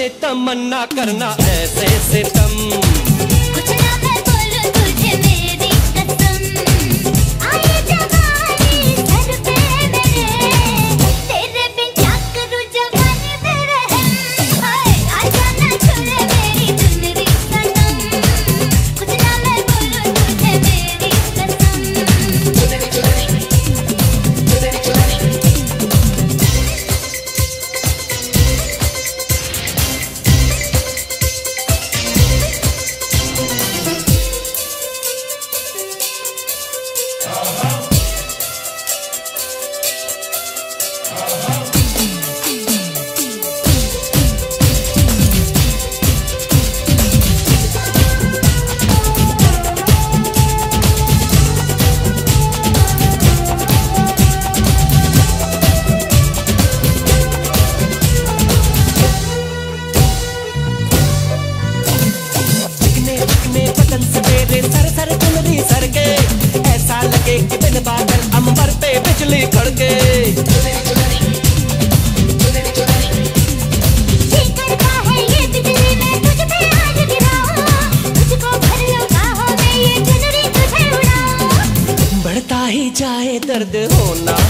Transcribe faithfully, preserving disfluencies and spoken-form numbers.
तुझे तमन्ना करना ऐसे सितम। कुछ ना मैं बोलूं तुझे मेरी कसम, आए जवानी सर पे मेरे, तेरे बिन क्या करूं जवानी पे रहम। हाय आजा ना छोड़े मेरी चुनरी सनम, कुछ ना मैं बोलूं तुझे मेरी कसम। चुनरी चुनरी चुनरी चुनरी सर सर चुनरी सर के, ऐसा लगे कि बिन बादल अंबर पे बिजली कड़के। जी करता है ये बिजली मैं तुझ पे आज गिराऊं, तुझको भर लूं बाहों में ये चुनरी तुझे उड़ाऊं। बढ़ता ही जाए दर्द होना